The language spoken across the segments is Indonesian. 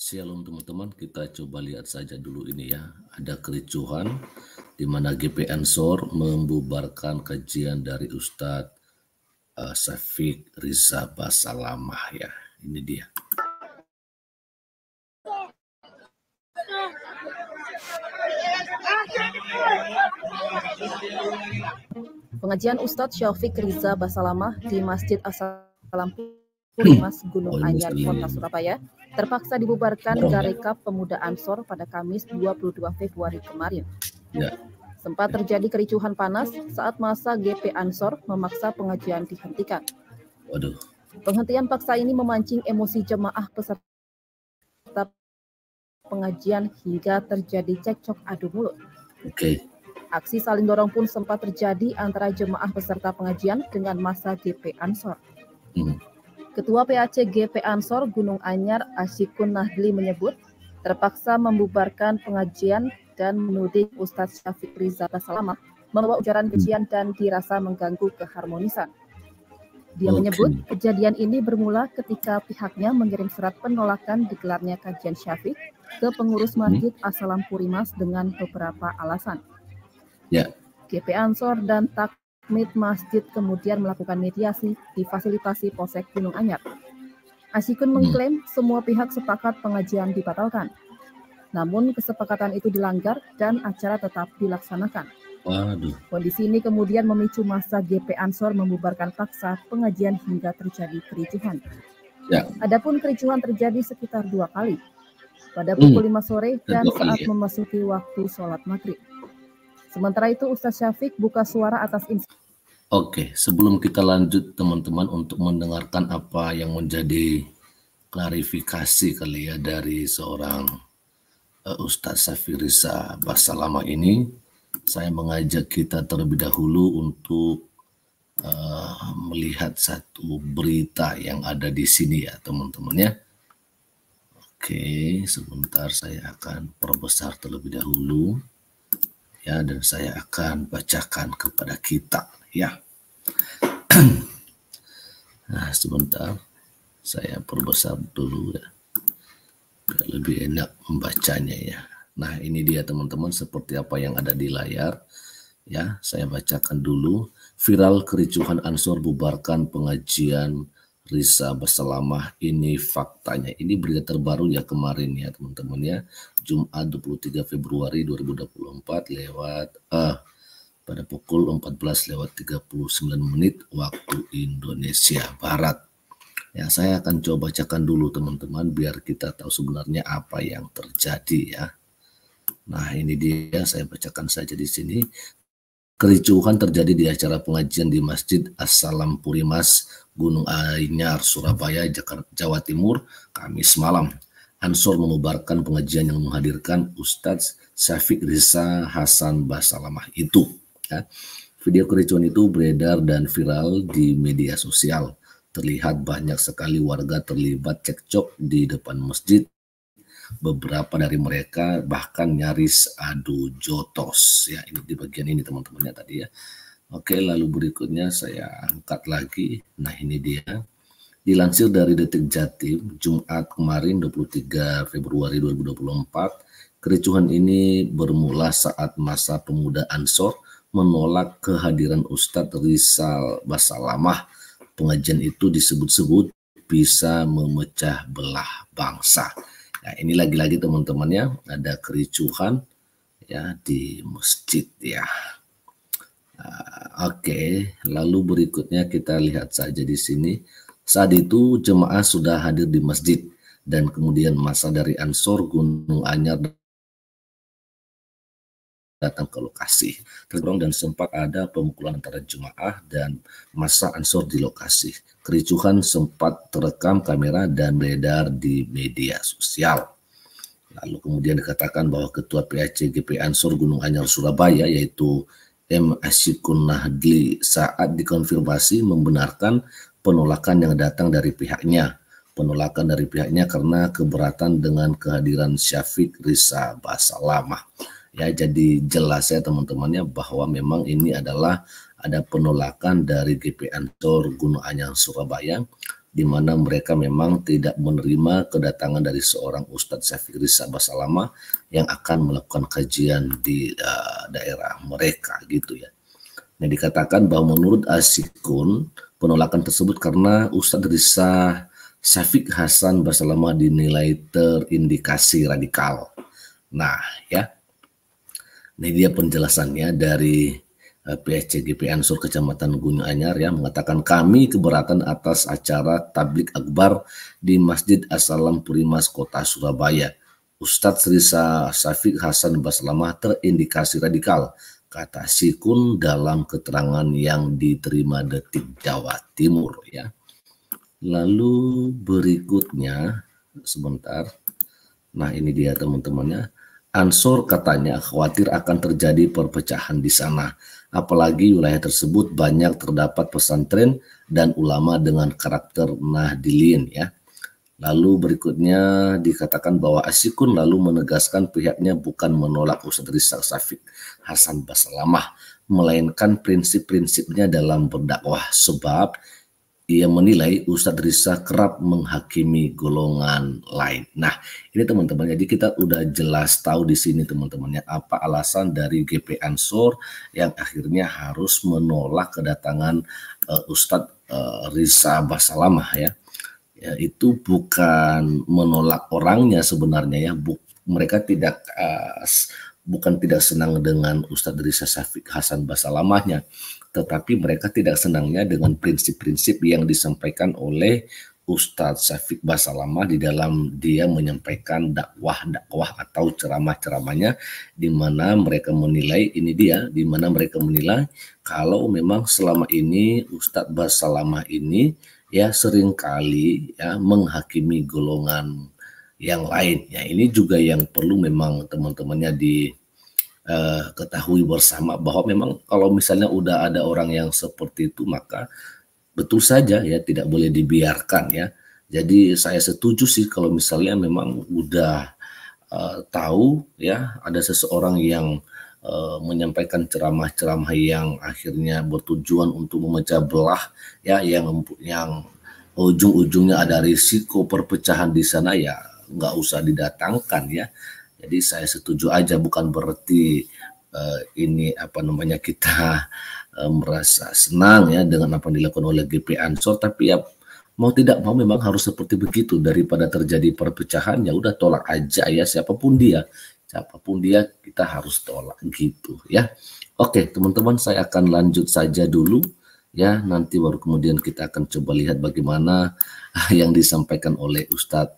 Shalom teman-teman, kita coba lihat saja dulu ini ya. Ada kericuhan di mana GP Ansor membubarkan kajian dari Ustadz Syafiq Riza Basalamah ya. Ini dia. Pengajian Ustadz Syafiq Riza Basalamah di Masjid As-Salam Purimas Gunung Anyar, Kota Surabaya terpaksa dibubarkan Garekap Pemuda Ansor pada Kamis 22 Februari kemarin. Ya. Sempat terjadi kericuhan panas saat masa GP Ansor memaksa pengajian dihentikan. Waduh. Penghentian paksa ini memancing emosi jemaah peserta pengajian hingga terjadi cekcok adu mulut. Oke. Aksi saling dorong pun sempat terjadi antara jemaah peserta pengajian dengan massa GP Ansor. Ketua PAC GP Ansor Gunung Anyar Asyikun Nahdli menyebut terpaksa membubarkan pengajian dan menuding Ustadz Syafiq Riza Basalamah membawa ujaran kebencian dan dirasa mengganggu keharmonisan. Dia menyebut kejadian ini bermula ketika pihaknya mengirim surat penolakan digelarnya kajian Syafiq ke pengurus Masjid As-Salam Purimas dengan beberapa alasan. Ya. GP Ansor dan Takmid Masjid kemudian melakukan mediasi di fasilitasi Polsek Gunung Anyar. Asyikun mengklaim semua pihak sepakat pengajian dibatalkan. Namun kesepakatan itu dilanggar dan acara tetap dilaksanakan. Waduh. Kondisi ini kemudian memicu massa GP Ansor membubarkan paksa pengajian hingga terjadi kericuhan. Ya. Adapun kericuhan terjadi sekitar 2 kali. Pada pukul 5 sore dan saat memasuki waktu sholat maghrib. Sementara itu Ustadz Syafiq buka suara atas Oke, sebelum kita lanjut teman-teman untuk mendengarkan apa yang menjadi klarifikasi kali ya dari seorang Ustadz Syafiq Riza Basalamah ini, saya mengajak kita terlebih dahulu untuk melihat satu berita yang ada di sini ya teman-teman ya. Oke, sebentar saya akan perbesar terlebih dahulu. Ya, dan saya akan bacakan kepada kita ya. Nah, sebentar saya perbesar dulu ya, biar lebih enak membacanya ya. Nah, ini dia teman-teman seperti apa yang ada di layar ya. Saya bacakan dulu. Viral kericuhan Ansor bubarkan pengajian Riza Basalamah, ini faktanya. Ini berita terbaru ya kemarin ya teman-teman ya. Jumat 23 Februari 2024 lewat pada pukul 14:39 waktu Indonesia Barat. Ya, saya akan coba bacakan dulu teman-teman biar kita tahu sebenarnya apa yang terjadi ya. Nah, ini dia, saya bacakan saja di sini. Kericuhan terjadi di acara pengajian di Masjid As-Salam Purimas Gunung Anyar, Surabaya, Jawa Timur, Kamis malam. Ansor membubarkan pengajian yang menghadirkan Ustadz Syafiq Riza Hasan Basalamah itu. Ya. Video kericuhan itu beredar dan viral di media sosial. Terlihat banyak sekali warga terlibat cekcok di depan masjid. Beberapa dari mereka bahkan nyaris adu jotos. Ya, ini di bagian ini teman-temannya tadi ya. Oke, lalu berikutnya saya angkat lagi. Nah, ini dia. Dilansir dari Detik Jatim, Jumat kemarin 23 Februari 2024, kericuhan ini bermula saat massa pemuda Ansor menolak kehadiran Ustadz Riza Basalamah. Pengajian itu disebut-sebut bisa memecah belah bangsa. Nah, ini lagi-lagi teman-temannya ada kericuhan ya di masjid ya. Oke, lalu berikutnya kita lihat saja di sini. Saat itu jemaah sudah hadir di masjid dan kemudian massa dari Ansor Gunung Anyar datang ke lokasi. Tergolong dan sempat ada pemukulan antara jemaah dan massa Ansor di lokasi. Kericuhan sempat terekam kamera dan beredar di media sosial. Lalu kemudian dikatakan bahwa Ketua PAC GP Ansor Gunung Anyar Surabaya yaitu M. Asyikun Nahdli saat dikonfirmasi membenarkan penolakan yang datang dari pihaknya. Penolakan dari pihaknya karena keberatan dengan kehadiran Syafiq Riza Basalamah. Ya, jadi jelas ya teman-temannya bahwa memang ini adalah ada penolakan dari GP Ansor Gunung Anyar Surabaya di mana mereka memang tidak menerima kedatangan dari seorang Ustadz Syafiq Rizal Basalamah yang akan melakukan kajian di daerah mereka gitu ya. Nah, dikatakan bahwa menurut Asyikun penolakan tersebut karena Ustadz Rizal Syafiq Hasan Basalamah dinilai terindikasi radikal. Nah ya, ini dia penjelasannya dari PSCGP Ansor Kecamatan Gunung Anyar yang mengatakan kami keberatan atas acara tablik akbar di Masjid As-Salam Purimas Kota Surabaya. Ustadz Rizal Syafiq Hasan Basalamah terindikasi radikal, kata Sikun dalam keterangan yang diterima Detik Jawa Timur ya. Lalu berikutnya sebentar. Nah, ini dia teman-temannya. Ansor katanya khawatir akan terjadi perpecahan di sana. Apalagi wilayah tersebut banyak terdapat pesantren dan ulama dengan karakter Nahdliyin ya. Lalu berikutnya dikatakan bahwa Asyikun lalu menegaskan pihaknya bukan menolak Ustadz Rizal Syafiq Hasan Basalamah, melainkan prinsip-prinsipnya dalam berdakwah, sebab ia menilai Ustadz Rizal kerap menghakimi golongan lain. Nah, ini teman-teman, jadi kita udah jelas tahu di sini teman-temannya apa alasan dari GP Ansor yang akhirnya harus menolak kedatangan Ustadz Rizal Basalamah ya. Ya, itu bukan menolak orangnya sebenarnya ya. Mereka tidak bukan tidak senang dengan Ustadz Rizal Syafiq Hasan Basalamahnya, tetapi mereka tidak senangnya dengan prinsip-prinsip yang disampaikan oleh Ustadz Syafiq Basalamah di dalam dia menyampaikan dakwah atau ceramah-ceramahnya, di mana mereka menilai di mana mereka menilai kalau memang selama ini Ustadz Basalamah ini ya seringkali ya menghakimi golongan yang lain. Ya, ini juga yang perlu memang teman-temannya ketahui bersama bahwa memang kalau misalnya udah ada orang yang seperti itu maka betul saja ya tidak boleh dibiarkan ya. Jadi saya setuju sih kalau misalnya memang udah tahu ya ada seseorang yang menyampaikan ceramah-ceramah yang akhirnya bertujuan untuk memecah belah ya, yang ujung-ujungnya ada risiko perpecahan di sana, ya nggak usah didatangkan ya. Jadi saya setuju aja, bukan berarti ini apa namanya kita merasa senang ya dengan apa yang dilakukan oleh GP Ansor, tapi ya mau tidak mau memang harus seperti begitu. Daripada terjadi perpecahan ya udah tolak aja ya, siapapun dia kita harus tolak gitu ya. Oke teman-teman, saya akan lanjut saja dulu ya, nanti baru kemudian kita akan coba lihat bagaimana yang disampaikan oleh Ustadz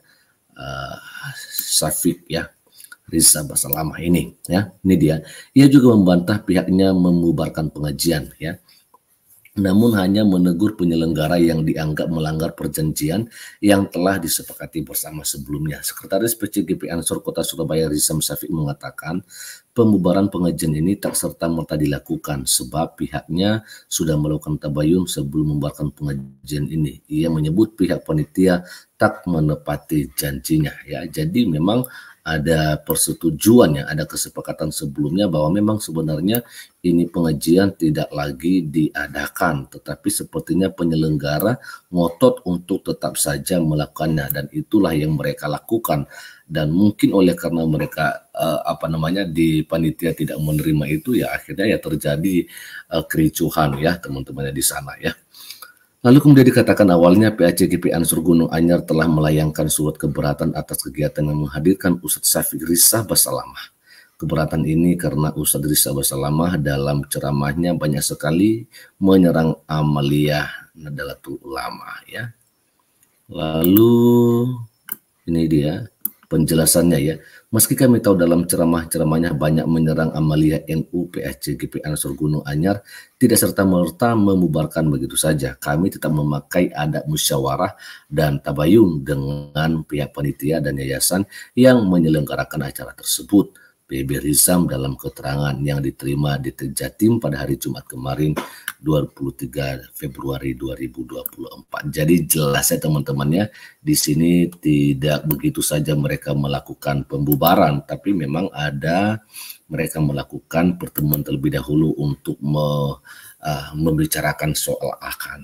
Syafiq ya Rizal Basalamah ini ya. Ini dia. Ia juga membantah pihaknya membubarkan pengajian ya, namun hanya menegur penyelenggara yang dianggap melanggar perjanjian yang telah disepakati bersama sebelumnya. Sekretaris PCGP Ansor Kota Surabaya Rizal Syafiq mengatakan pembubaran pengajian ini tak serta-merta dilakukan sebab pihaknya sudah melakukan tabayun sebelum membubarkan pengajian ini. Ia menyebut pihak panitia tak menepati janjinya ya. Jadi memang ada persetujuan ya, ada kesepakatan sebelumnya bahwa memang sebenarnya ini pengajian tidak lagi diadakan, tetapi sepertinya penyelenggara ngotot untuk tetap saja melakukannya, dan itulah yang mereka lakukan. Dan mungkin oleh karena mereka di panitia tidak menerima itu ya, akhirnya ya terjadi kericuhan ya teman-temannya di sana ya. Lalu kemudian dikatakan awalnya PACGP Ansor Gunung Anyar telah melayangkan surat keberatan atas kegiatan yang menghadirkan Ustadz Syafiq Rizal Basalamah. Keberatan ini karena Ustadz Rizal Basalamah dalam ceramahnya banyak sekali menyerang amaliyah Nahdlatul Ulama ya. Lalu ini dia penjelasannya ya. Meski kami tahu dalam ceramah-ceramahnya banyak menyerang amaliyah NU PACGP Ansor Gunung Anyar, tidak serta-merta membubarkan begitu saja. Kami tetap memakai adab musyawarah dan tabayun dengan pihak panitia dan yayasan yang menyelenggarakan acara tersebut. PB Rizam dalam keterangan yang diterima di Jatim pada hari Jumat kemarin 23 Februari 2024. Jadi jelas ya teman-temannya, di sini tidak begitu saja mereka melakukan pembubaran, tapi memang ada mereka melakukan pertemuan terlebih dahulu untuk membicarakan soal akan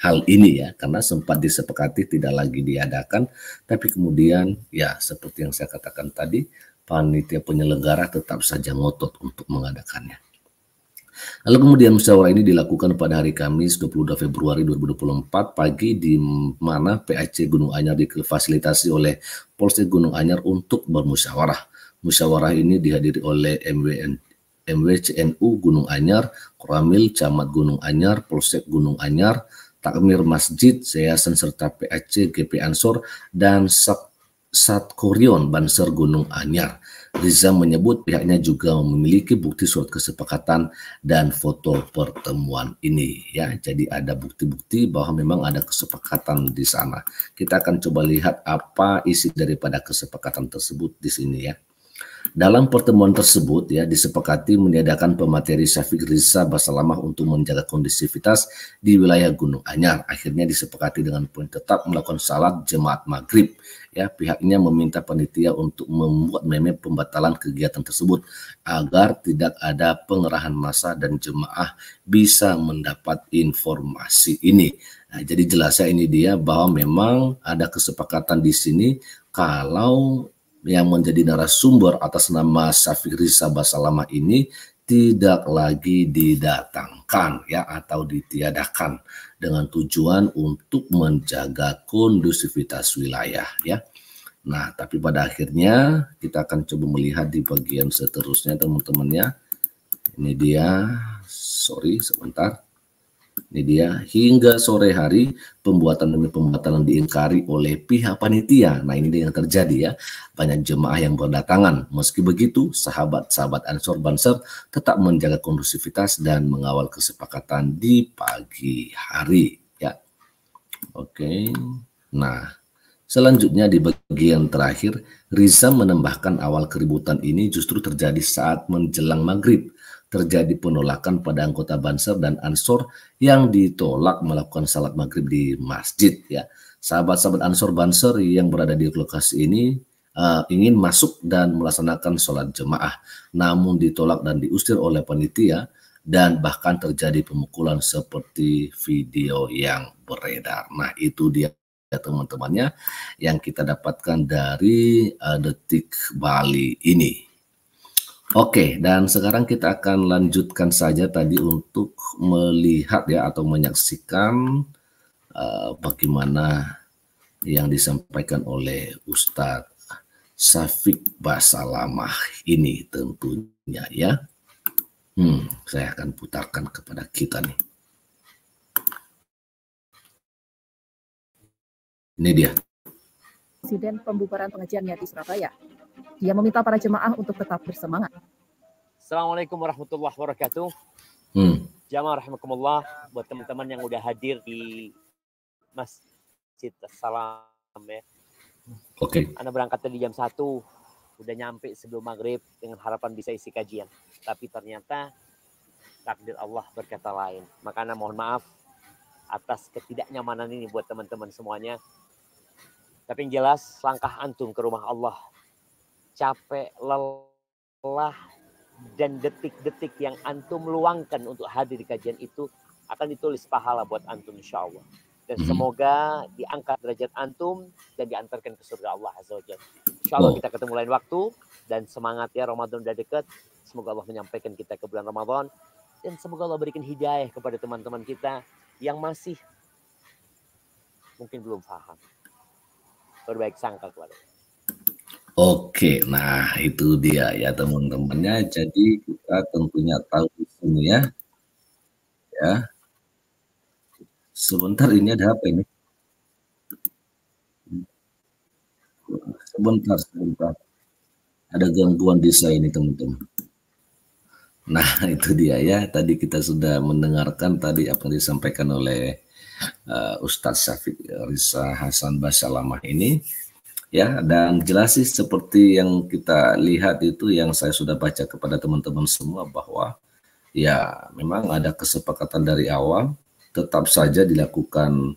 hal ini ya, karena sempat disepakati tidak lagi diadakan, tapi kemudian ya seperti yang saya katakan tadi, panitia penyelenggara tetap saja ngotot untuk mengadakannya. Lalu kemudian musyawarah ini dilakukan pada hari Kamis 22 Februari 2024 pagi, di mana PAC Gunung Anyar difasilitasi oleh Polsek Gunung Anyar untuk bermusyawarah. Musyawarah ini dihadiri oleh MWCNU Gunung Anyar, Koramil Camat Gunung Anyar, Polsek Gunung Anyar, Takmir Masjid, Yayasan serta PAC GP Ansor dan Satkorion Banser Gunung Anyar. Riza menyebut pihaknya juga memiliki bukti surat kesepakatan dan foto pertemuan ini ya. Jadi ada bukti-bukti bahwa memang ada kesepakatan di sana. Kita akan coba lihat apa isi daripada kesepakatan tersebut di sini ya. Dalam pertemuan tersebut ya disepakati meniadakan pemateri Syafiq Riza Basalamah untuk menjaga kondisivitas di wilayah Gunung Anyar. Akhirnya disepakati dengan poin tetap melakukan salat jemaat maghrib. Ya, pihaknya meminta panitia untuk membuat meme pembatalan kegiatan tersebut agar tidak ada pengerahan massa dan jemaah bisa mendapat informasi ini. Nah, jadi jelasnya ini dia bahwa memang ada kesepakatan di sini kalau yang menjadi narasumber atas nama Syafiq Riza Basalamah ini tidak lagi didatangkan ya atau ditiadakan dengan tujuan untuk menjaga kondusivitas wilayah ya. Nah, tapi pada akhirnya kita akan coba melihat di bagian seterusnya teman-temannya. Ini dia, sorry sebentar. Ini dia, hingga sore hari pembuatan demi pembatalan diingkari oleh pihak panitia. Nah, ini dia yang terjadi ya. Banyak jemaah yang berdatangan. Meski begitu, sahabat-sahabat Ansor Banser tetap menjaga kondusivitas dan mengawal kesepakatan di pagi hari ya. Oke. Nah, selanjutnya di bagian terakhir, Riza menambahkan awal keributan ini justru terjadi saat menjelang maghrib. Terjadi penolakan pada anggota Banser dan Ansor yang ditolak melakukan salat maghrib di masjid ya. Sahabat-sahabat Ansor Banser yang berada di lokasi ini ingin masuk dan melaksanakan sholat jemaah, namun ditolak dan diusir oleh panitia dan bahkan terjadi pemukulan seperti video yang beredar. Nah, itu dia teman-temannya yang kita dapatkan dari Detik Bali ini. Oke, dan sekarang kita akan lanjutkan saja tadi untuk melihat ya atau menyaksikan bagaimana yang disampaikan oleh Ustadz Syafiq Basalamah ini tentunya ya. Saya akan putarkan kepada kita nih. Ini dia. Presiden pembubaran pengajiannya di Surabaya. Dia meminta para jemaah untuk tetap bersemangat. Assalamualaikum warahmatullahi wabarakatuh. Jamaah rahimakumullah, buat teman-teman yang udah hadir di Masjid Assalam ya. Oke. Anda berangkat tadi jam 1, udah nyampe sebelum maghrib dengan harapan bisa isi kajian. Tapi ternyata takdir Allah berkata lain. Maka Anda mohon maaf atas ketidaknyamanan ini buat teman-teman semuanya. Tapi yang jelas langkah antum ke rumah Allah, capek, lelah, dan detik-detik yang antum luangkan untuk hadir di kajian itu akan ditulis pahala buat antum insya Allah. Dan semoga diangkat derajat antum dan diantarkan ke surga Allah Azza wa Jalla. Insya Allah kita ketemu lain waktu, dan semangat ya, Ramadan udah dekat. Semoga Allah menyampaikan kita ke bulan Ramadan, dan semoga Allah berikan hidayah kepada teman-teman kita yang masih mungkin belum paham. Berbaik sangka kepada. Oke, nah itu dia ya teman-temannya. Jadi kita tentunya tahu di sini ya. Ya. Sebentar, ini ada apa ini? Sebentar. Ada gangguan desain ini teman-teman. Nah itu dia ya. Tadi kita sudah mendengarkan tadi apa yang disampaikan oleh Ustadz Syafiq Riza Hasan Basalamah ini. Ya, dan jelas sih seperti yang kita lihat itu yang saya sudah baca kepada teman-teman semua bahwa ya memang ada kesepakatan dari awal, tetap saja dilakukan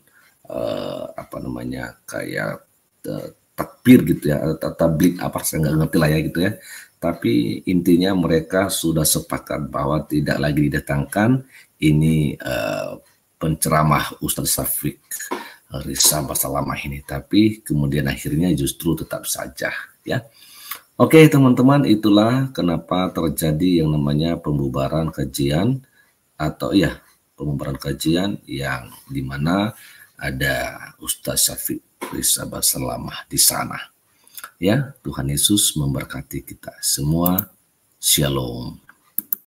kayak takbir gitu ya, tablik apa saya nggak ngerti lah ya gitu ya. Tapi intinya mereka sudah sepakat bahwa tidak lagi didatangkan ini penceramah Ustadz Syafiq Risa Basalamah ini, tapi kemudian akhirnya justru tetap saja ya. Oke teman-teman, itulah kenapa terjadi yang namanya pembubaran kajian atau ya pembubaran kajian yang dimana ada Ustadz Syafiq Risa Basalamah di sana. Ya, Tuhan Yesus memberkati kita semua. Shalom.